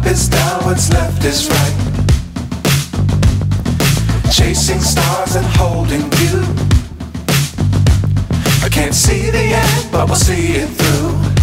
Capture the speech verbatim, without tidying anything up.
is down, what's left is right. Chasing stars and holding you. I can't see the end, but we'll see it through.